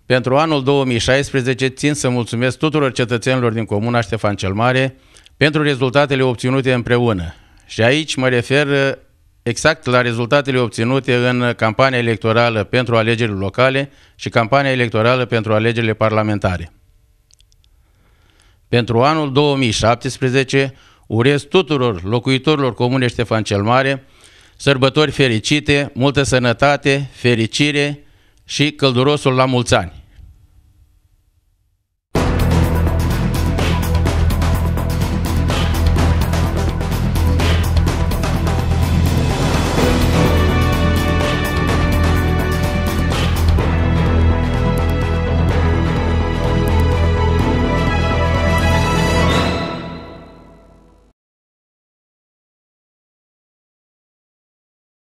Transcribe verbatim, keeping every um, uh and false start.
Pentru anul două mii șaisprezece țin să mulțumesc tuturor cetățenilor din comuna Ștefan cel Mare pentru rezultatele obținute împreună. Și aici mă refer exact la rezultatele obținute în campania electorală pentru alegerile locale și campania electorală pentru alegerile parlamentare. Pentru anul două mii șaptesprezece urez tuturor locuitorilor comunei Ștefan cel Mare sărbători fericite, multă sănătate, fericire și căldurosul la mulți ani.